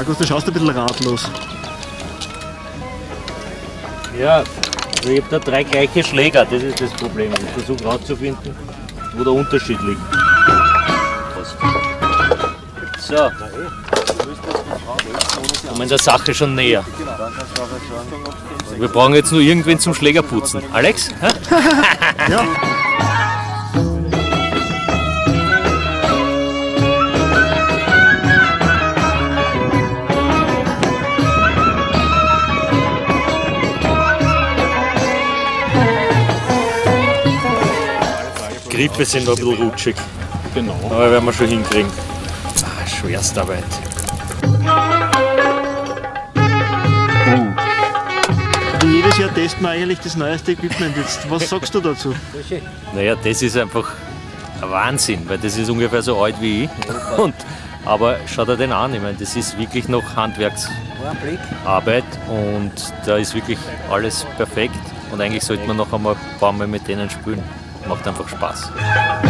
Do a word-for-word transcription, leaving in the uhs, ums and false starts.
Markus, du schaust ein bisschen ratlos. Ja, also ich habe da drei gleiche Schläger, das ist das Problem. Ich versuche herauszufinden, wo der Unterschied liegt. So. Kommen wir in der Sache schon näher. Wir brauchen jetzt nur irgendwen zum Schlägerputzen. Alex? Ja. Griffe sind noch ein bisschen rutschig. Genau. Aber werden wir schon hinkriegen. Ah, Schwerstarbeit. Wie jedes Jahr testen wir eigentlich das neueste Equipment jetzt. Was sagst du dazu? Naja, das ist einfach ein Wahnsinn, weil das ist ungefähr so alt wie ich. Und, aber schau dir den an, ich meine, das ist wirklich noch Handwerksarbeit und da ist wirklich alles perfekt. Und eigentlich sollte man noch einmal ein paar Mal mit denen spielen. Macht einfach Spaß.